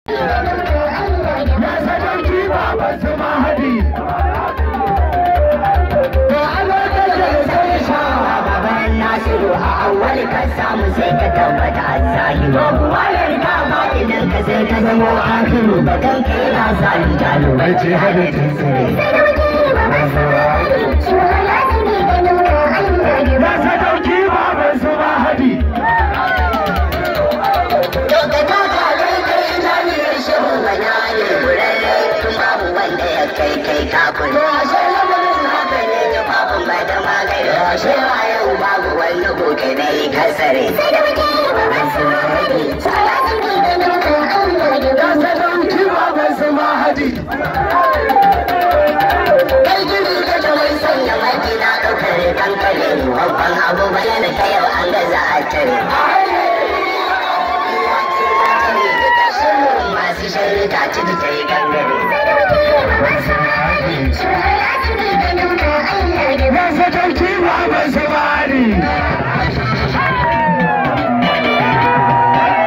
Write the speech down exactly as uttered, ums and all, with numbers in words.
Ya sadauki baban su mahadi. Da Allah ta jere sai sha baban Nasiru a awwali ka samu sai ka tabbata asali. To kuwa ya riga ba idan ka sai ka zamo akiru bakan kai na sali jalo. Bai ce hadisin sirri. Ya sadauki baban su mahadi. Kasare sai da muke yi baban su mahadi tsara zirgi da nuka an rage ba sa dauki baban su mahadi kai gini da jawai sanya maki na ɗaukar kankare babban abu bayan ta yau an gaza a tare masu shirya ta ci da ta yi gangare sai da muke yi baban su mahadi